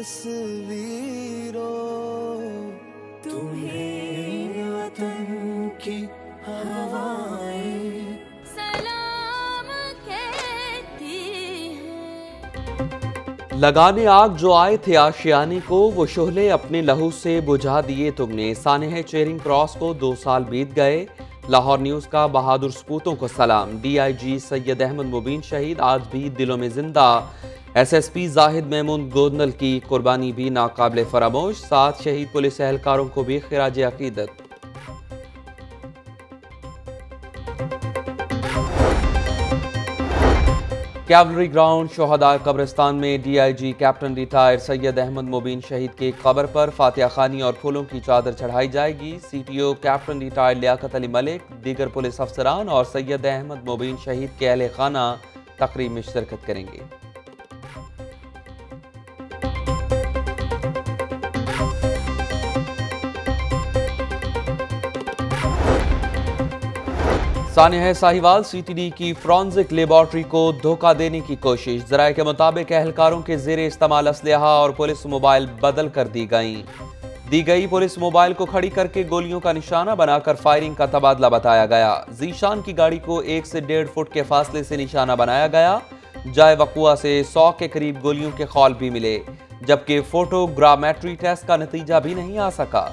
तस्वीरों, तुम्हें वतन की हवाएं सलाम कहती हैं। लगाने आग जो आए थे आशियाने को, वो शोहले अपने लहू से बुझा दिए तुमने। सानेह चेरिंग क्रॉस को 2 साल बीत गए। लाहौर न्यूज़ का बहादुर सपूतों को सलाम। DIG सैयद अहमद मुबीन शहीद आज भी दिलों में जिंदा। SSP जाहिद महमूद गोदनल की कुर्बानी भी नाकाबिले फरामोश। 7 शहीद पुलिस एहलकारों को भी खिराज अकीदत। कैवलरी ग्राउंड शोहदा कब्रिस्तान में DIG captain retire Syed Ahmed Mubeen शहीद के कब्र पर फातिहा खानी और फूलों की चादर चढ़ाई जाएगी। CTO captain retire Liaquat Ali Malik, दीगर पुलिस अफसरान और सैयद अहमद मुबीन शहीद के अहले खाना तकरीब में शिरकत करेंगे। सानिया साहिवाल CTD की फॉरेंसिक लेबॉर्ट्री को धोखा देने की कोशिश। ज़राए के मुताबिक एहलकारों के ज़ेरे इस्तेमाल असलहा और पुलिस मोबाइल बदल कर दी गई। पुलिस मोबाइल को खड़ी करके गोलियों का निशाना बनाकर फायरिंग का तबादला बताया गया। जीशान की गाड़ी को 1 से 1.5 फुट के फासले से निशाना बनाया गया। जाए वक़ुआ से 100 के करीब गोलियों के खौल भी मिले, जबकि फोटोग्रामेट्री टेस्ट का नतीजा भी नहीं आ सका।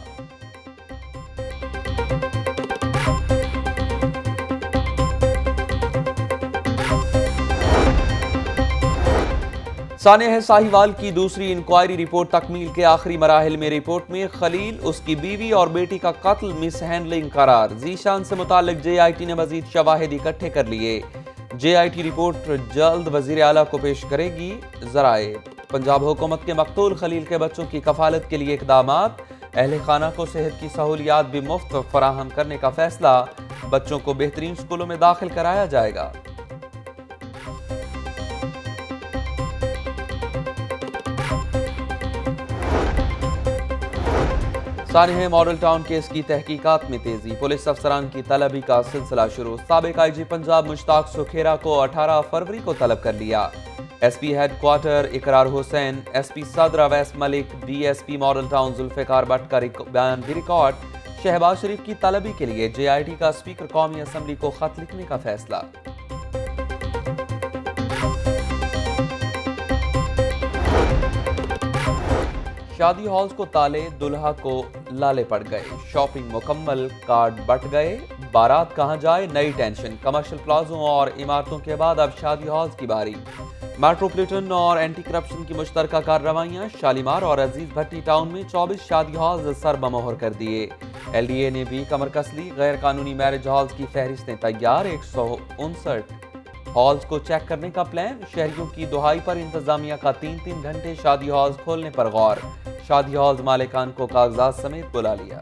सानिया साहिवाल की दूसरी इंक्वायरी रिपोर्ट तकमील के आखिरी मराहिल में। रिपोर्ट में खलील, उसकी बीवी और बेटी का कत्ल मिस हैंडलिंग करार। जीशान से मुतालिक JIT ने मजीद शवाहिद इकट्ठे कर लिए। JIT रिपोर्ट जल्द वजीर आला को पेश करेगी। ज़राए पंजाब हुकूमत के मकतूल खलील के बच्चों की कफालत के लिए इक़दामात। अहले खाना को सेहत की सहूलियात भी मुफ्त फराहम करने का फैसला। बच्चों को बेहतरीन स्कूलों में दाखिल कराया जाएगा। सानिया मॉडल टाउन केस की तहकीकात में तेजी। पुलिस अफसरान की तलबी का सिलसिला शुरू। साबिक IG पंजाब मुश्ताक सुखेरा को 18 फरवरी को तलब कर लिया। SP हेडक्वार्टर इकरार Hussain, SP Saddar Awais Malik, DSP model town Zulfiqar Bhatt का बयान भी रिकॉर्ड। शहबाज शरीफ की तलबी के लिए JIT का स्पीकर कौमी असम्बली को खत लिखने का फैसला। शादी हॉल्स को ताले, दुल्हा को लाले पड़ गए। शॉपिंग मुकम्मल, कार्ड बट गए। बारात कहां जाए, नई टेंशन। कमर्शियल प्लाजों और इमारतों के बाद अब शादी हॉल्स की बारी। मेट्रोपॉलिटन और एंटी करप्शन की मुश्तरका कार्रवाइयां। शालीमार और अजीज भट्टी टाउन में 24 शादी हॉल्स सरबमोहर कर दिए। LDA ने भी कमर कस ली। गैर कानूनी मैरिज हॉल्स की फहरिस्तें तैयार। 159 हॉल्स को चेक करने का प्लान। शहरियों की दुहाई पर इंतजामिया का 3-3 घंटे शादी हॉल्स खोलने पर गौर। शादी हॉल्स मालिकान को कागजात समेत बुला लिया।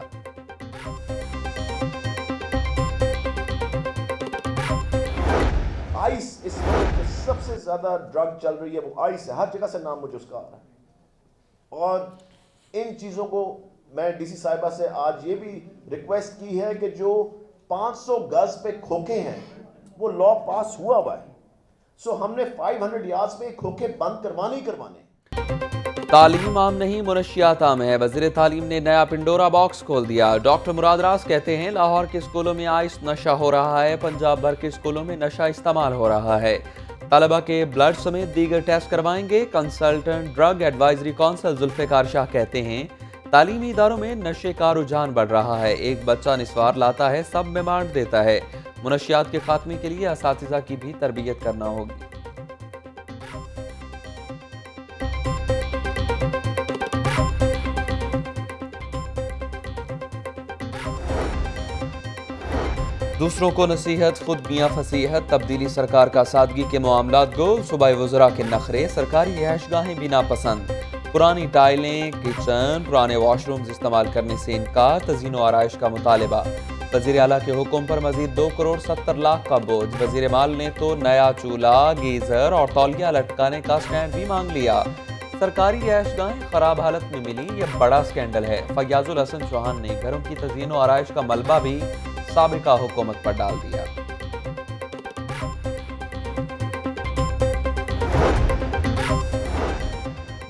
आइस इस वक्त सबसे ज्यादा ड्रग चल रही है, वो आइस है। हर जगह से नाम मुझे उसका आ रहा है। और इन चीजों को मैं DC साहिबा से आज ये भी रिक्वेस्ट की है कि जो 500 गज पे खोखे हैं वो लॉ पास हुआ हुआ है। सो हमने 500 यार्ड्स पे खोखे बंद करवाने ही करवाने। तालीम आम नहीं, मुनशियात आम है। वज़ीर तालीम ने नया पिंडोरा बॉक्स खोल दिया। डॉक्टर मुराद राज कहते हैं लाहौर के स्कूलों में आइस नशा हो रहा है। पंजाब भर के स्कूलों में नशा इस्तेमाल हो रहा है। तलबा के ब्लड समेत दीगर टेस्ट करवाएंगे। Consultant drug advisory council Zulfiqar Shah कहते हैं तालीमी इदारों में नशे का रुझान बढ़ रहा है। एक बच्चा निस्वार लाता है, सब में बांट देता है। मुनशियात के खात्मे के लिए असातिज़ा की भी तरबियत करना होगी। दूसरों को नसीहत, खुद मियाँ फसीहत। तब्दीली सरकार का सादगी के मामलात गोल। सूबाई वज़रा के नखरे। सरकारी ऐशगाहें भी नापसंद। पुरानी टाइलें, किचन, पुराने वॉशरूम्स इस्तेमाल करने से इनकार। तज़ीन व आराइश का मुतालबा। वज़ीर आला के हुक्म पर मजीद 2 करोड़ 70 लाख का बोझ। वज़ीर माल ने तो नया चूल्हा, गीजर और तौलिया लटकाने का स्टैंड भी मांग लिया। सरकारी ऐशगाहें खराब हालत में मिली, यह बड़ा स्कैंडल है। फयाजुल हसन चौहान ने घरों की तज़ीन व आराइश का मलबा भी साबिका हुकूमत पर डाल दिया।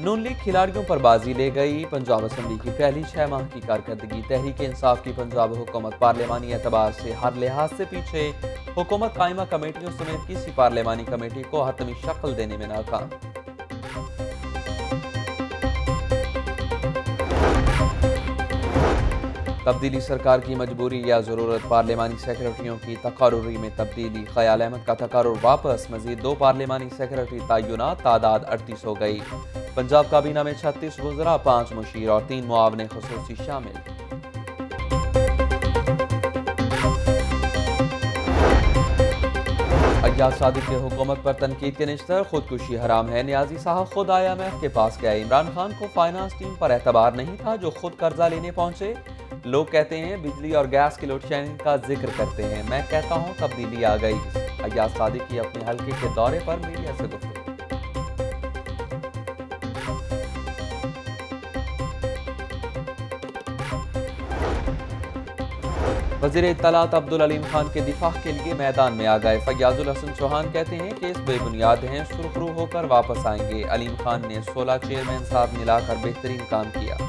नून लीग खिलाड़ियों पर बाजी ले गई। पंजाब असम्बली की पहली 6 माह की कारकर्दगी। तहरीक इंसाफ की पंजाब हुकूमत पार्लियामानी एतबार से हर लिहाज से पीछे। हुकूमत कायमा कमेटियों समेत किसी पार्लियामानी कमेटी को हतमी शक्ल देने में नाकाम। तब्दीली सरकार की मजबूरी या ज़रूरत। पार्लियामानी सेक्रेटरियों की तकारुरी में तब्दीली। ख़याल अहमद का तकारुर वापस। मजीद 2 पार्लियामानी सेक्रेटरी तय्युनात। तादाद 38 हो गई। पंजाब काबीना में 36 वज़रा, 5 मुशीर और 3 मुआवने खुसूसी शामिल। अय्याज सादिक के हुकूमत पर तनकीद के निश्तर। खुदकुशी हराम है। नियाजी साहब खुद IMF के पास गए। इमरान खान को फाइनेंस टीम पर एतबार नहीं था जो खुद कर्जा लेने पहुंचे। लोग कहते हैं बिजली और गैस की लोड शेडिंग का जिक्र करते हैं। मैं कहता हूं तब्दीली आ गई। अय्याज सादिक की अपने हल्के के दौरे पर मीडिया से गुफ्तगू। वज़ीर इत्तलात अब्दुल अलीम खान के दिफा के लिए मैदान में आ गए। फयाजुल हसन चौहान कहते हैं केस बेबुनियाद हैं, सुरखरू होकर वापस आएंगे। अलीम खान ने 16 चेयरमैन साहब मिलाकर बेहतरीन काम किया।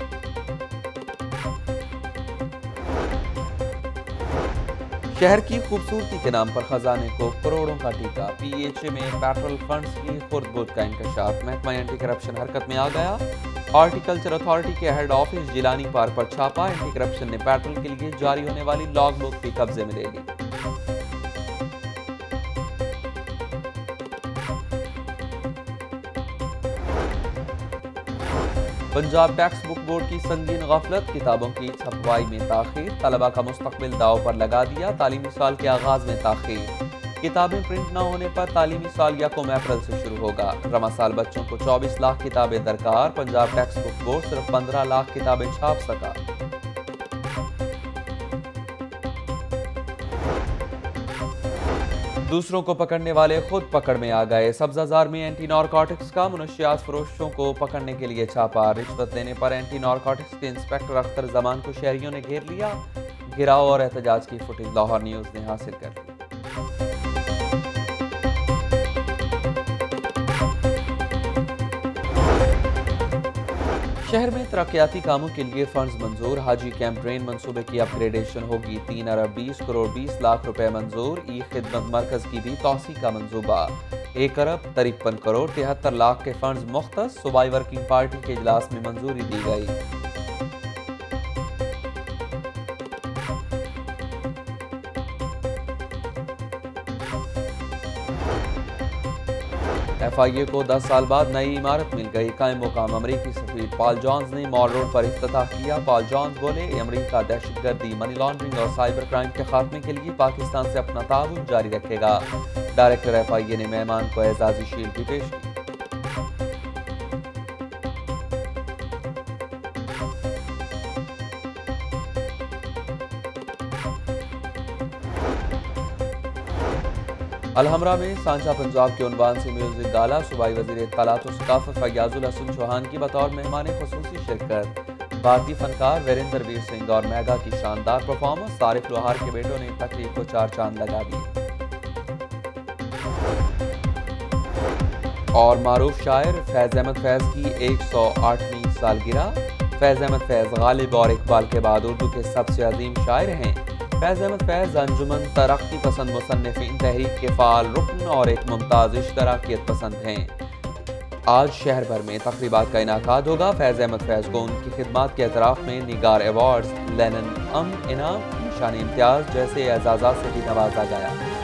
शहर की खूबसूरती के नाम पर खजाने को करोड़ों का टीका। PHA में पेट्रोल फंड्स की खुर्द-बुर्द का इंकशाफ। महकमा एंटी करप्शन हरकत में आ गया। हॉर्टिकल्चर अथॉरिटी के हेड ऑफिस जिलानी पार्क पर छापा। एंटी करप्शन ने पेट्रोल के लिए जारी होने वाली लॉग बुक भी कब्जे में ले ली। पंजाब टेक्स्ट बुक बोर्ड की संगीन गफलत। किताबों की छपवाई में ताखीर। तलबा का मुस्तकबिल दाव पर लगा दिया। तालीमी साल के आगाज में ताखीर। किताबें प्रिंट न होने पर तालीमी साल 1 अप्रैल से शुरू होगा। रमा साल बच्चों को 24 लाख किताबें दरकार। पंजाब टेक्स्ट बुक बोर्ड सिर्फ 15 लाख किताबें छाप सका। दूसरों को पकड़ने वाले खुद पकड़ में आ गए। सब्जाजार में एंटी नारकोटिक्स का मुनशियात फरोशों को पकड़ने के लिए छापा। रिश्वत देने पर एंटी नारकोटिक्स के इंस्पेक्टर अख्तर जमान को शहरियों ने घेर लिया। घिराव और एहतजाज की फुटेज लाहौर न्यूज ने हासिल कर ली। शहर में तरक्याती कामों के लिए फंड्स मंजूर। हाजी कैंप ड्रेन मंसूबे की अपग्रेडेशन होगी। 3 अरब 20 करोड़ 20 लाख रुपए मंजूर। ई खिदमत मरकज की भी तौसी का मंसूबा। 1 अरब 53 करोड़ 73 लाख के फंड्स मुख्तस। सूबाई वर्किंग पार्टी के इजलास में मंजूरी दी गई। FIA को 10 साल बाद नई इमारत मिल गई। कायम मुकाम अमरीकी सफीर पॉल जॉन्स ने मॉल रोड पर इफ्तिताह किया। पॉल जॉन्स बोले अमरीका दहशतगर्दी, मनी लॉन्ड्रिंग और साइबर क्राइम के खात्मे के लिए पाकिस्तान से अपना ताउन जारी रखेगा। डायरेक्टर FIA ने मेहमान को एजाजी शील्ड भी पेश की। अलहमरा में सांझा पंजाब के उन्वान से म्यूजिक गाला। सूबाई वज़ीर इत्तलात व सकाफ़त फयाजुल हसन चौहान की बतौर मेहमान खुसूसी शिरकत। भारतीय फनकार वीरेंद्र वीर सिंह और मेगा की शानदार परफॉर्मेंस। तारिक लोहार के बेटों ने तकरीब को 4 चांद लगा दिए। और मारूफ शायर फैज़ अहमद फैज़ की 108वीं सालगिरह। फैज़ अहमद फैज़ गालिब और इकबाल के बाद उर्दू के सबसे अजीम शायर हैं। फैज़ अहमद फैज़ अंजुमन तरक्की पसंद मुसन्निफ़ीन तहरीक के फ़ाल रुकन और एक मुमताज़ इश्तराकियत पसंद हैं। आज शहर भर में तक़रीबात का इनाकाद होगा। फैज़ अहमद फैज़ को उनकी खिदमात के एतराफ़ में निगार अवार्ड्स, लेनिन इनाम, निशान इम्तियाज़ जैसे एजाज़ात से भी नवाजा गया।